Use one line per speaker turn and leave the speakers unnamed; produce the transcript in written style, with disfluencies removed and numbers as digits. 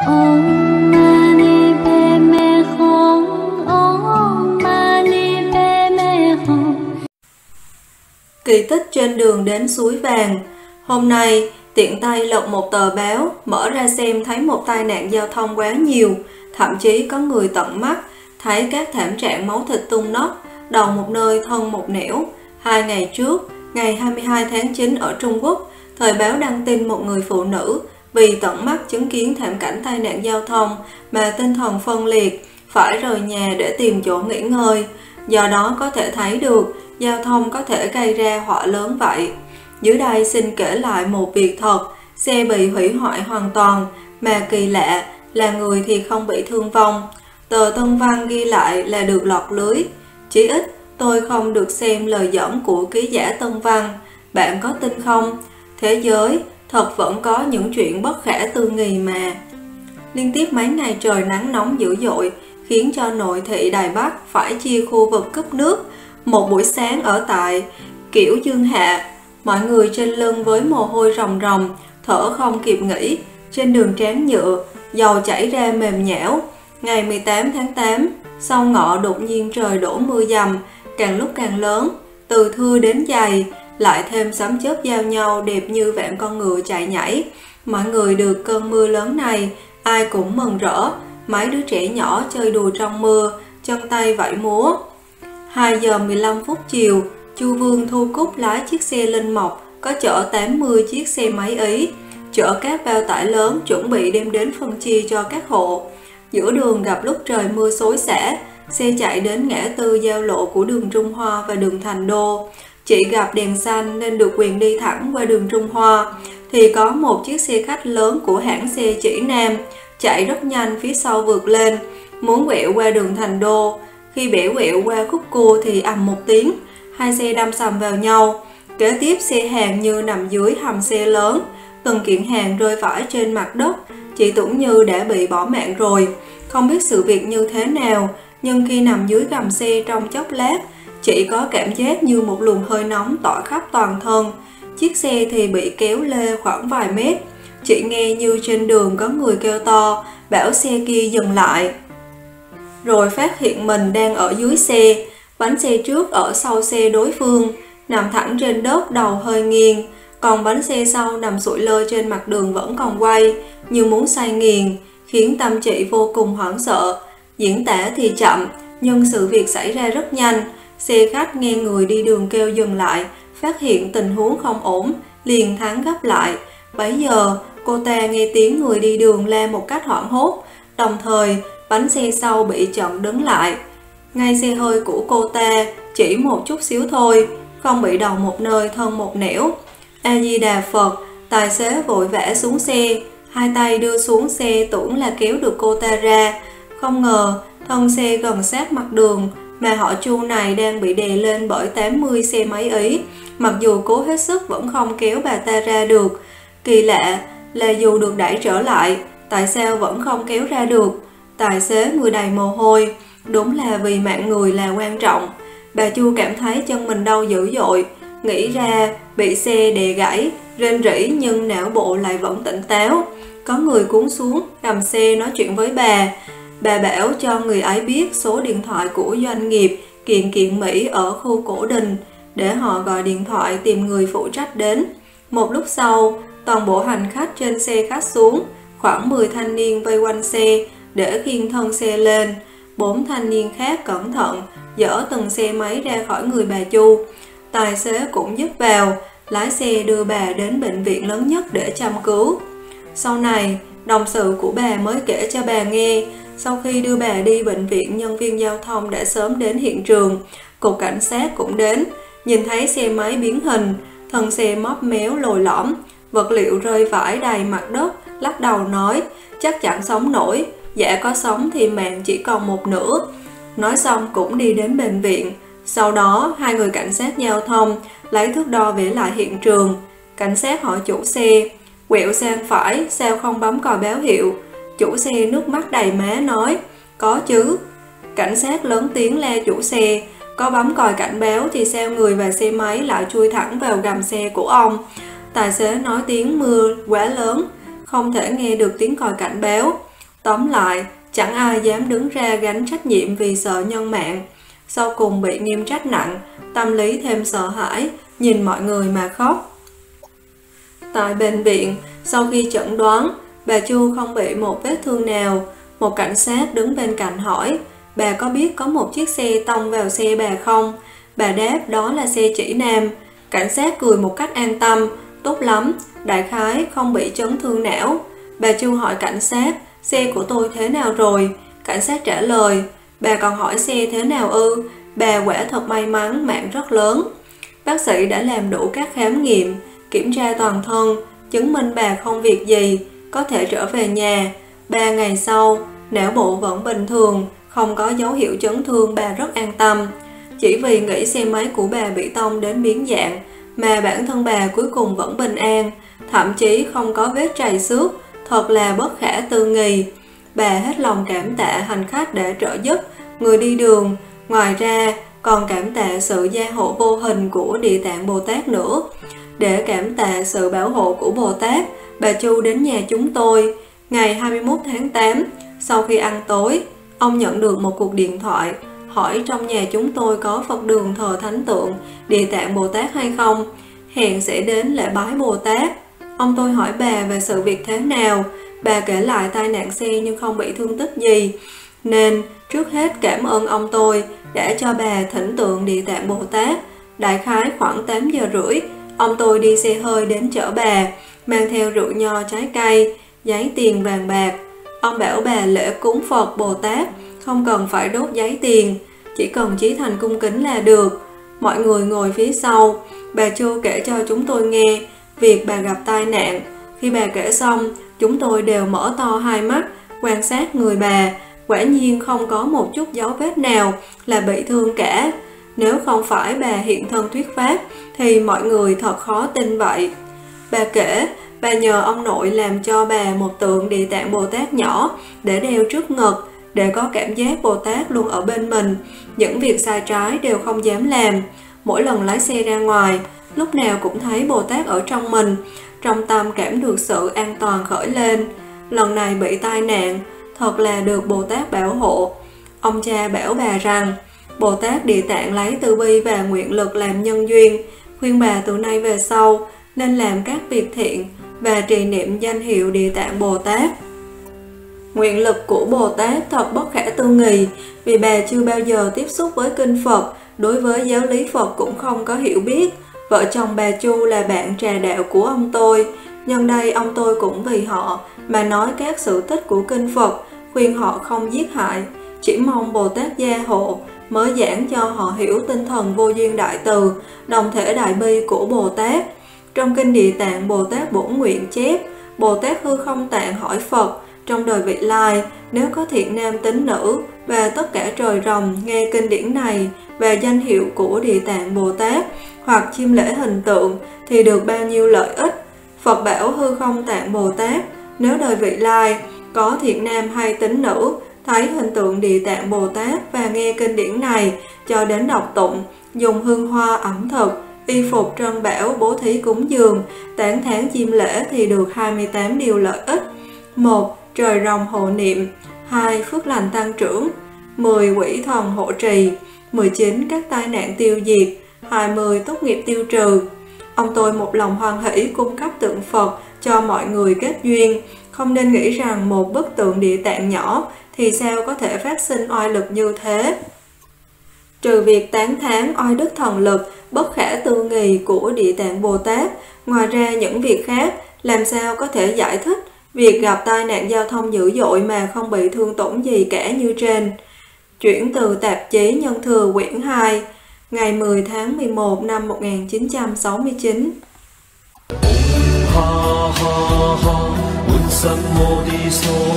Om Mani Padme Hum. Om Mani Padme Hum.
Kỳ tích trên đường đến suối vàng. Hôm nay, tiện tay lật một tờ báo, mở ra xem thấy một tai nạn giao thông quá nhiều, thậm chí có người tận mắt, thấy các thảm trạng máu thịt tung nóc, đầu một nơi thân một nẻo. 2 ngày trước, ngày 22 tháng 9 ở Trung Quốc, thời báo đăng tin một người phụ nữ vì tận mắt chứng kiến thảm cảnh tai nạn giao thông mà tinh thần phân liệt, phải rời nhà để tìm chỗ nghỉ ngơi. Do đó có thể thấy được giao thông có thể gây ra họa lớn vậy. Dưới đây xin kể lại một việc thật, xe bị hủy hoại hoàn toàn, mà kỳ lạ là người thì không bị thương vong. Tờ Tân Văn ghi lại là được lọt lưới. Chỉ ít tôi không được xem lời dẫn của ký giả Tân Văn. Bạn có tin không? Thế giới thật vẫn có những chuyện bất khả tư nghị mà. Liên tiếp mấy ngày trời nắng nóng dữ dội khiến cho nội thị Đài Bắc phải chia khu vực cúp nước. Một buổi sáng ở tại Kiểu Dương Hạ, mọi người trên lưng với mồ hôi ròng ròng, thở không kịp nghỉ. Trên đường tráng nhựa, dầu chảy ra mềm nhão. Ngày 18 tháng 8, sau ngọ đột nhiên trời đổ mưa dầm, càng lúc càng lớn, từ thưa đến dày, lại thêm sấm chớp giao nhau đẹp như vạn con ngựa chạy nhảy. Mọi người được cơn mưa lớn này, ai cũng mừng rỡ. Mấy đứa trẻ nhỏ chơi đùa trong mưa, chân tay vẫy múa. 2 giờ 15 phút chiều, Chu Vương Thu Cúc lái chiếc xe Linh Mộc có chở 80 chiếc xe máy Ý, chở các bao tải lớn chuẩn bị đem đến phân chia cho các hộ. Giữa đường gặp lúc trời mưa xối xả, xe chạy đến ngã tư giao lộ của đường Trung Hoa và đường Thành Đô. Chị gặp đèn xanh nên được quyền đi thẳng qua đường Trung Hoa, thì có một chiếc xe khách lớn của hãng xe Chỉ Nam chạy rất nhanh phía sau vượt lên, muốn quẹo qua đường Thành Đô. Khi bẻ quẹo qua khúc cua thì ầm một tiếng, hai xe đâm sầm vào nhau. Kế tiếp xe hàng như nằm dưới hầm xe lớn, từng kiện hàng rơi vãi trên mặt đất. Chị tưởng như đã bị bỏ mạng rồi. Không biết sự việc như thế nào, nhưng khi nằm dưới gầm xe trong chốc lát, chị có cảm giác như một luồng hơi nóng tỏa khắp toàn thân. Chiếc xe thì bị kéo lê khoảng vài mét. Chị nghe như trên đường có người kêu to, bảo xe kia dừng lại. Rồi phát hiện mình đang ở dưới xe. Bánh xe trước ở sau xe đối phương, nằm thẳng trên đất, đầu hơi nghiêng. Còn bánh xe sau nằm sụi lơ trên mặt đường vẫn còn quay, như muốn say nghiền, khiến tâm chị vô cùng hoảng sợ. Diễn tả thì chậm, nhưng sự việc xảy ra rất nhanh. Xe khách nghe người đi đường kêu dừng lại, phát hiện tình huống không ổn, liền thắng gấp lại. Bấy giờ, cô ta nghe tiếng người đi đường la một cách hoảng hốt, đồng thời bánh xe sau bị chặn đứng lại. Ngay xe hơi của cô ta chỉ một chút xíu thôi, không bị đầu một nơi thân một nẻo. A Di Đà Phật. Tài xế vội vã xuống xe, hai tay đưa xuống xe tưởng là kéo được cô ta ra. Không ngờ thân xe gần sát mặt đường, mà họ Chu này đang bị đè lên bởi 80 xe máy Ý. Mặc dù cố hết sức vẫn không kéo bà ta ra được. Kỳ lạ là dù được đẩy trở lại, tại sao vẫn không kéo ra được? Tài xế người đầy mồ hôi. Đúng là vì mạng người là quan trọng. Bà Chu cảm thấy chân mình đau dữ dội, nghĩ ra bị xe đè gãy, rên rỉ nhưng não bộ lại vẫn tỉnh táo. Có người cuốn xuống gầm xe nói chuyện với bà. Bà bảo cho người ấy biết số điện thoại của doanh nghiệp Kiện Mỹ ở khu Cổ Đình, để họ gọi điện thoại tìm người phụ trách đến. Một lúc sau, toàn bộ hành khách trên xe khách xuống, khoảng 10 thanh niên vây quanh xe để khiêng thân xe lên. 4 thanh niên khác cẩn thận dỡ từng xe máy ra khỏi người bà Chu. Tài xế cũng giúp vào, lái xe đưa bà đến bệnh viện lớn nhất để chăm cứu. Sau này, đồng sự của bà mới kể cho bà nghe, sau khi đưa bà đi bệnh viện, nhân viên giao thông đã sớm đến hiện trường, cục cảnh sát cũng đến, nhìn thấy xe máy biến hình, thân xe móp méo lồi lõm, vật liệu rơi vãi đầy mặt đất, lắc đầu nói, chắc chẳng sống nổi, dạ có sống thì mạng chỉ còn một nửa. Nói xong cũng đi đến bệnh viện. Sau đó, hai người cảnh sát giao thông lấy thước đo vẽ lại hiện trường. Cảnh sát hỏi chủ xe, quẹo sang phải, sao không bấm còi báo hiệu? Chủ xe nước mắt đầy má nói, có chứ. Cảnh sát lớn tiếng la chủ xe, có bấm còi cảnh báo thì sao người và xe máy lại chui thẳng vào gầm xe của ông? Tài xế nói tiếng mưa quá lớn, không thể nghe được tiếng còi cảnh báo. Tóm lại, chẳng ai dám đứng ra gánh trách nhiệm vì sợ nhân mạng. Sau cùng bị nghiêm trách nặng, tâm lý thêm sợ hãi, nhìn mọi người mà khóc. Tại bệnh viện, sau khi chẩn đoán, bà Chu không bị một vết thương nào. Một cảnh sát đứng bên cạnh hỏi, bà có biết có một chiếc xe tông vào xe bà không? Bà đáp đó là xe chỉ nam. Cảnh sát cười một cách an tâm, tốt lắm, đại khái không bị chấn thương não. Bà Chu hỏi cảnh sát, xe của tôi thế nào rồi? Cảnh sát trả lời, bà còn hỏi xe thế nào ư? Bà quả thật may mắn, mạng rất lớn. Bác sĩ đã làm đủ các khám nghiệm, kiểm tra toàn thân, chứng minh bà không việc gì, có thể trở về nhà. 3 ngày sau, não bộ vẫn bình thường, không có dấu hiệu chấn thương, bà rất an tâm. Chỉ vì nghĩ xe máy của bà bị tông đến biến dạng, mà bản thân bà cuối cùng vẫn bình an, thậm chí không có vết trầy xước, thật là bất khả tư nghị. Bà hết lòng cảm tạ hành khách đã trợ giúp người đi đường, ngoài ra còn cảm tạ sự gia hộ vô hình của Địa Tạng Bồ Tát nữa. Để cảm tạ sự bảo hộ của Bồ Tát, bà Chu đến nhà chúng tôi. Ngày 21 tháng 8, sau khi ăn tối, ông nhận được một cuộc điện thoại, hỏi trong nhà chúng tôi có Phật đường thờ thánh tượng Địa Tạng Bồ Tát hay không, hẹn sẽ đến lễ bái Bồ Tát. Ông tôi hỏi bà về sự việc thế nào, bà kể lại tai nạn xe nhưng không bị thương tích gì, nên trước hết cảm ơn ông tôi đã cho bà thỉnh tượng Địa Tạng Bồ Tát. Đại khái khoảng 8 giờ rưỡi, ông tôi đi xe hơi đến chở bà, mang theo rượu nho, trái cây, giấy tiền vàng bạc. Ông bảo bà lễ cúng Phật Bồ Tát không cần phải đốt giấy tiền, chỉ cần chí thành cung kính là được. Mọi người ngồi phía sau, bà Chu kể cho chúng tôi nghe việc bà gặp tai nạn. Khi bà kể xong, chúng tôi đều mở to hai mắt, quan sát người bà. Quả nhiên không có một chút dấu vết nào là bị thương cả. Nếu không phải bà hiện thân thuyết pháp, thì mọi người thật khó tin vậy. Bà kể, bà nhờ ông nội làm cho bà một tượng Địa Tạng Bồ Tát nhỏ để đeo trước ngực, để có cảm giác Bồ Tát luôn ở bên mình, những việc sai trái đều không dám làm. Mỗi lần lái xe ra ngoài, lúc nào cũng thấy Bồ Tát ở trong mình, trong tâm cảm được sự an toàn khởi lên. Lần này bị tai nạn, thật là được Bồ Tát bảo hộ. Ông cha bảo bà rằng, Bồ Tát Địa Tạng lấy từ bi và nguyện lực làm nhân duyên, khuyên bà từ nay về sau nên làm các việc thiện và trì niệm danh hiệu Địa Tạng Bồ Tát. Nguyện lực của Bồ Tát thật bất khả tư nghị, vì bà chưa bao giờ tiếp xúc với kinh Phật, đối với giáo lý Phật cũng không có hiểu biết. Vợ chồng bà Chu là bạn trà đạo của ông tôi, nhân đây ông tôi cũng vì họ mà nói các sự tích của kinh Phật, khuyên họ không giết hại, chỉ mong Bồ Tát gia hộ mới giảng cho họ hiểu tinh thần vô duyên đại từ, đồng thể đại bi của Bồ Tát. Trong kinh Địa Tạng Bồ Tát Bổn Nguyện chép, Bồ Tát Hư Không Tạng hỏi Phật, trong đời vị lai, nếu có thiện nam tín nữ và tất cả trời rồng nghe kinh điển này và danh hiệu của Địa Tạng Bồ Tát hoặc chiêm lễ hình tượng thì được bao nhiêu lợi ích? Phật bảo Hư Không Tạng Bồ Tát, nếu đời vị lai có thiện nam hay tín nữ thấy hình tượng Địa Tạng Bồ Tát và nghe kinh điển này cho đến đọc tụng, dùng hương hoa ẩm thực, y phục trân bảo, bố thí cúng dường, tán thán chiêm lễ thì được 28 điều lợi ích. 1. Trời rồng hộ niệm. 2. Phước lành tăng trưởng. 10. Quỷ thần hộ trì. 19. Các tai nạn tiêu diệt. 20. Tốt nghiệp tiêu trừ. Ông tôi một lòng hoan hỷ cung cấp tượng Phật cho mọi người kết duyên, không nên nghĩ rằng một bức tượng Địa Tạng nhỏ thì sao có thể phát sinh oai lực như thế. Trừ việc tán thán oai đức thần lực bất khả tư nghì của Địa Tạng Bồ Tát, ngoài ra những việc khác làm sao có thể giải thích việc gặp tai nạn giao thông dữ dội mà không bị thương tổn gì cả như trên. Chuyển từ tạp chí Nhân Thừa quyển 2, ngày 10 tháng 11 năm 1969.
Ha ha ha,